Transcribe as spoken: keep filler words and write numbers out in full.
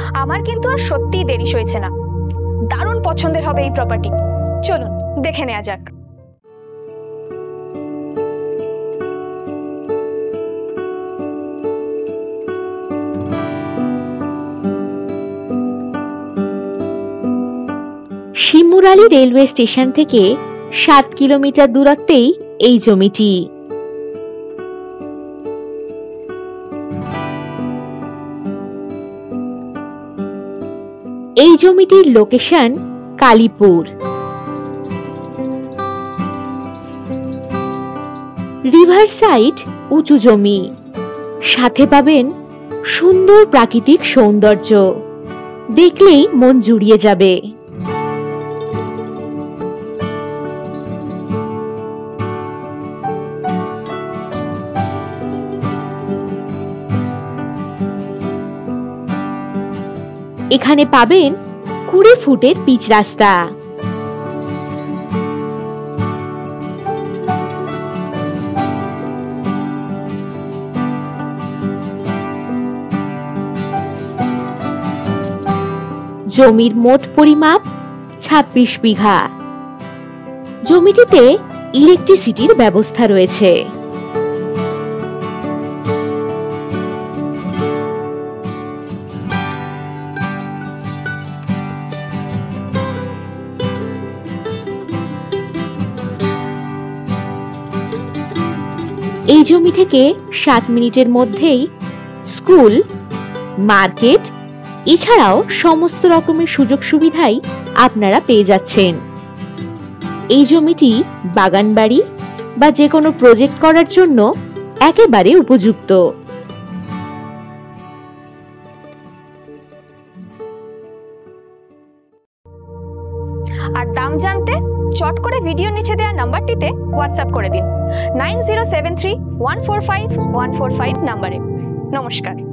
আমার কিন্তু আর সত্যিই দেরি সইছে না। দারুণ পছন্দের হবে এই প্রপার্টি। চলুন দেখে নেওয়া যাক। শিমুরালী রেলওয়ে স্টেশন থেকে সাত কিলোমিটার দূরত্বেই এই জমিটি। এই জমিটির লোকেশন কালীপুর। রিভার সাইড উঁচু জমি, সাথে পাবেন সুন্দর প্রাকৃতিক সৌন্দর্য, দেখলেই মন জুড়িয়ে যাবে। এখানে পাবেন কুড়ি ফুটের পিচ রাস্তা। জমির মোট পরিমাপ ছাব্বিশ বিঘা। জমিটিতে ইলেকট্রিসিটির ব্যবস্থা রয়েছে। এই জমি থেকে সাত মিনিটের মধ্যেই স্কুল, মার্কেট এছাড়াও সমস্ত রকমের সুযোগ সুবিধাই আপনারা পেয়ে যাচ্ছেন। এই জমিটি বাগান বাড়ি বা যে কোনো প্রজেক্ট করার জন্য একেবারে উপযুক্ত। আর দাম জানতে চট করে ভিডিও নিচে দেওয়া নাম্বারটিতে হোয়াটসঅ্যাপ করে দিন nine zero seven three one four five one four five নাম্বারে। নমস্কার।